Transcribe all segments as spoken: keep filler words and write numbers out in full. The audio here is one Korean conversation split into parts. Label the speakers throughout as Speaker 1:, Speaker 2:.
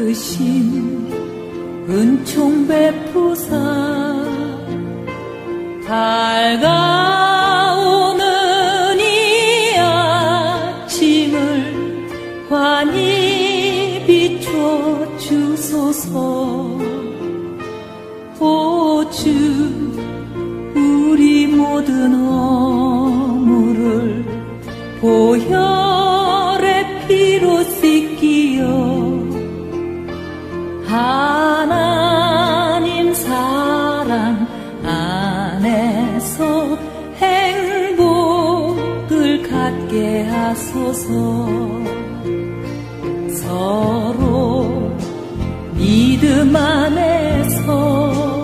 Speaker 1: 크신 은총 베푸사 밝아오는 이 아침을 환히 비춰 주소서. 오 주, 우리 모든 허물을 보혈의 피로 씻기어 하나님 사랑 안에서 행복을 갖게 하소서. 서로 믿음 안에서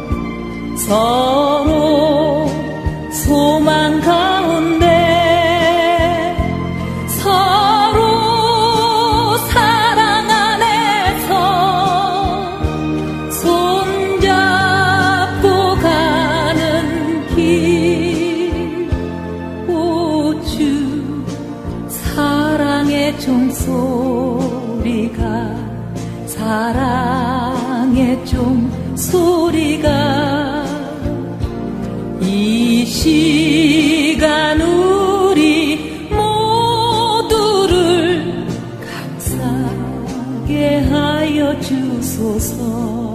Speaker 1: 서로 소망 가운데 서로 사랑 안에서 손잡고 가는 길. 오 주, 사랑의 종소리가 사랑의 종소리가 이 시간 우리 모두를 감사하게 하여 주소서.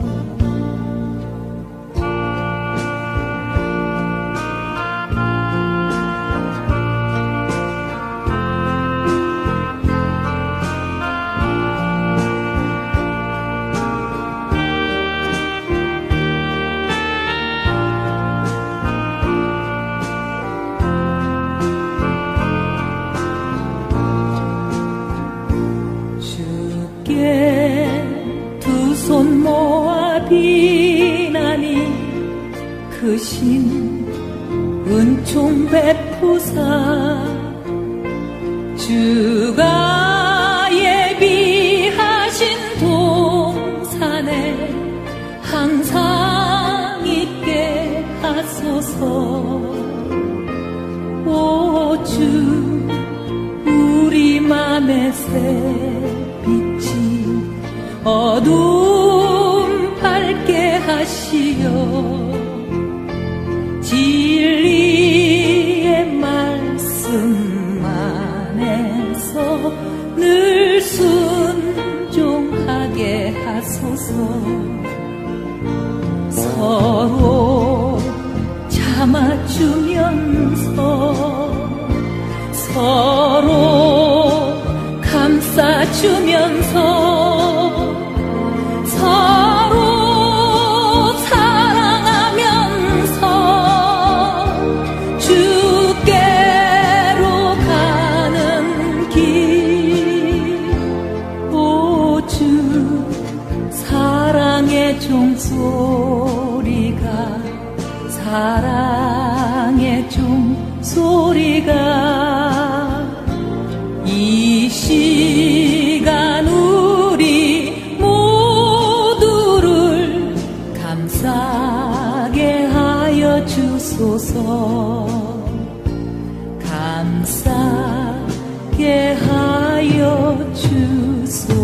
Speaker 1: 두 손 모아 비나니 크신 은총 베푸사 주가 예비하신 동산에 항상 있게 하소서. 오 주, 우리 맘의 새빛이 어둠 밝게 하시어 진리의 말씀 안에서 늘 순종하게 하소서. 서로 참아주면서 서로 감싸주면서 서로 사랑하면서 주께로 가는 길. 오 주, 사랑의 종소리가 사랑의 종소리가 이 시간 우리 모두를 감사하게 하여 주소서. 감사하게 하여 주소서.